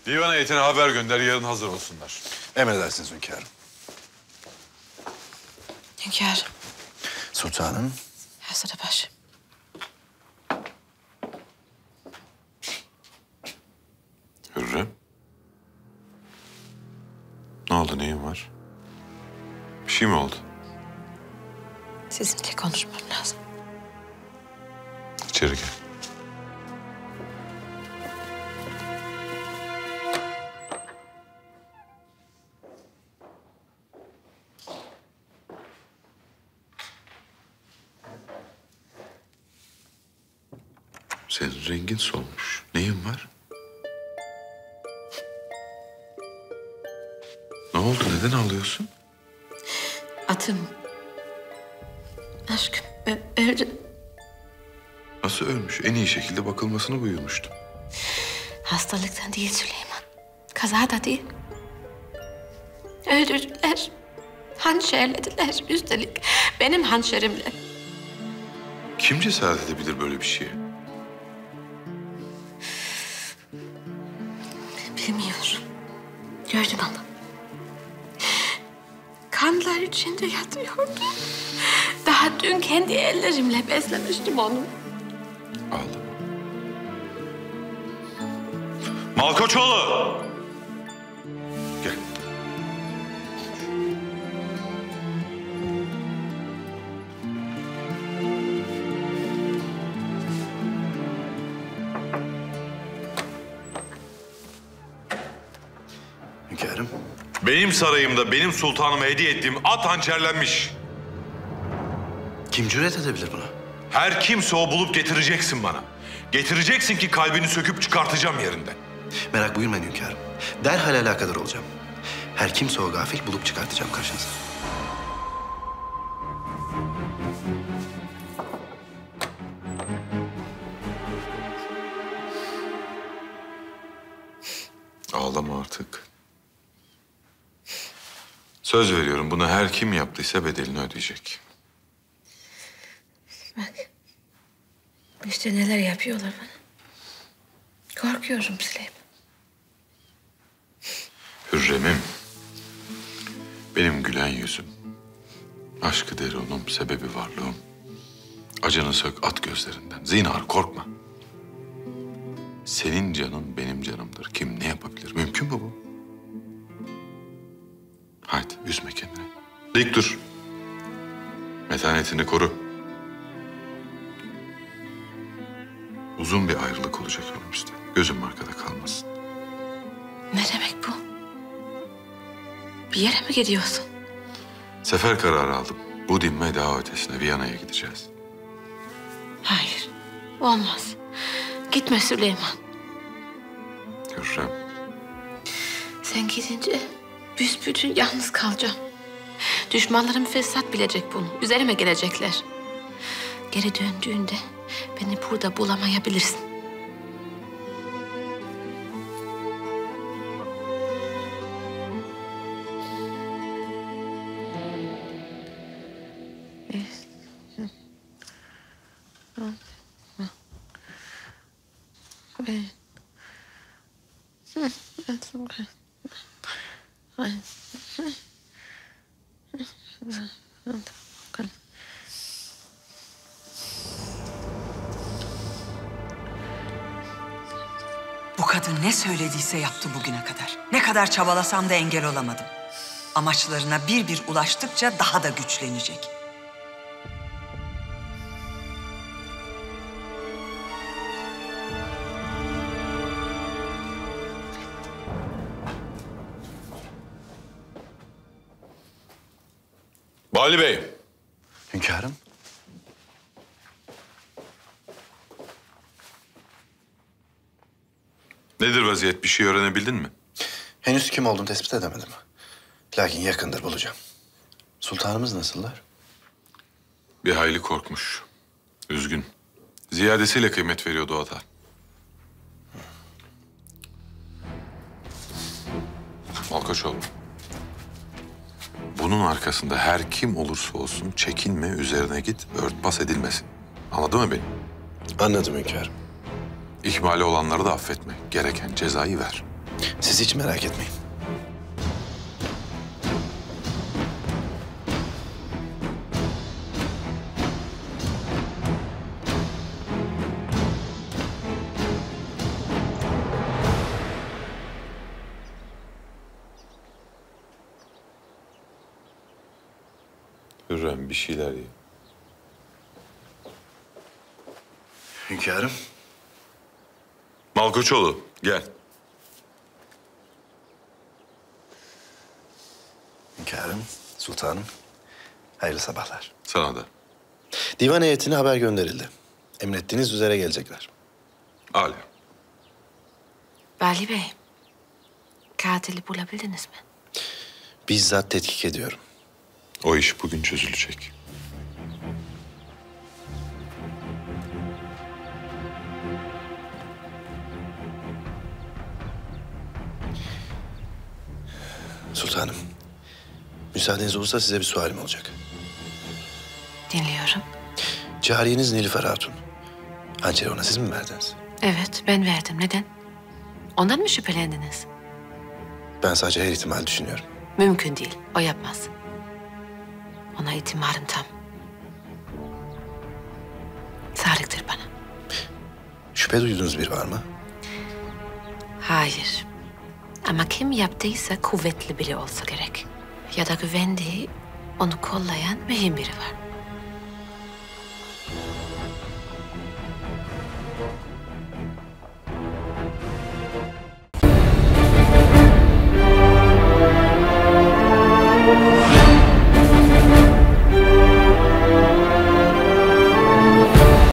Divan heyetine haber gönder, yarın hazır olsunlar. Emredersiniz hünkârım. Hünkârım. Sultanım. Hazır baş. Hürrem. Ne oldu, neyin var? Bir şey mi oldu? Sizinle konuşmam lazım. İçeri gel. Senin rengin solmuş. Neyin var? Ne oldu? Neden ağlıyorsun? Atım. Aşkım öldü. Nasıl ölmüş? En iyi şekilde bakılmasını buyurmuştum. Hastalıktan değil Süleyman. Kaza da değil. Öldürdüler. Hançerlediler üstelik. Benim hançerimle. Kim cesaret edebilir böyle bir şeye? Bilmiyorum. Gördüm ama. Kanlar içinde yatıyordu. Daha dün kendi ellerimle beslemiştim onu. Ağlama. Malkoçoğlu! Gel. Hünkârım. Benim sarayımda benim sultanıma hediye ettiğim at hançerlenmiş. Kim cüret edebilir buna? Her kimse o bulup getireceksin bana. Getireceksin ki kalbini söküp çıkartacağım yerinden. Merak buyurmayın hünkârım. Derhal alakadar olacağım. Her kimse o gafil bulup çıkartacağım karşınıza. Ağlama artık. Söz veriyorum, bunu her kim yaptıysa bedelini ödeyecek. Bak. İşte neler yapıyorlar bana. Korkuyorum Süleyman. Hürrem'im, benim gülen yüzüm, aşkı derunum, sebebi varlığım. Acını sök at gözlerinden, zinhar korkma. Senin canın benim canımdır. Kim ne yapabilir? Mümkün mü bu? Haydi üzme kendini. Dik dur. Metanetini koru. Uzun bir ayrılık olacak önümüzde. Gözüm arkada kalmasın. Ne demek bu? Bir yere mi gidiyorsun? Sefer kararı aldım. Bu dinme daha ötesine Viyana'ya gideceğiz. Hayır. Olmaz. Gitme Süleyman. Hürrem. Sen gidince büsbütün yalnız kalacağım. Düşmanlarım fesat bilecek bunu. Üzerime gelecekler. Geri döndüğünde beni burada bulamayabilirsin. Bu kadın ne söylediyse yaptı bugüne kadar. Ne kadar çabalasam da engel olamadım. Amaçlarına bir bir ulaştıkça daha da güçlenecek. Bali Bey. Hünkârım. Nedir vaziyet? Bir şey öğrenebildin mi? Henüz kim olduğunu tespit edemedim. Lakin yakındır bulacağım. Sultanımız nasıllar? Bir hayli korkmuş. Üzgün. Ziyadesiyle kıymet veriyordu o da. Malkoçoğlu. Bunun arkasında her kim olursa olsun çekinme, üzerine git, örtbas edilmesin. Anladın mı beni? Anladım hünkârım. İhmali olanları da affetme. Gereken cezayı ver. Siz hiç merak etmeyin. Hürrem bir şeyler ye. Hünkârım. Malkoçoğlu gel. Hünkârım, sultanım. Hayırlı sabahlar. Sana da. Divan heyetine haber gönderildi. Emrettiğiniz üzere gelecekler. Âlâ. Vali Bey, katili bulabildiniz mi? Bizzat tetkik ediyorum. O iş bugün çözülecek. Sultanım, müsaadeniz olursa size bir sualim olacak. Dinliyorum. Cariyeniz Nilüfer Hatun. Hançeri ona siz mi verdiniz? Evet, ben verdim. Neden? Ondan mı şüphelendiniz? Ben sadece her ihtimal düşünüyorum. Mümkün değil. O yapmaz. Ona itimarım tam. Sadıktır bana. Şüphe duyduğunuz biri var mı? Hayır. Ama kim yaptıysa kuvvetli biri olsa gerek. Ya da güvendiği, onu kollayan mühim biri var.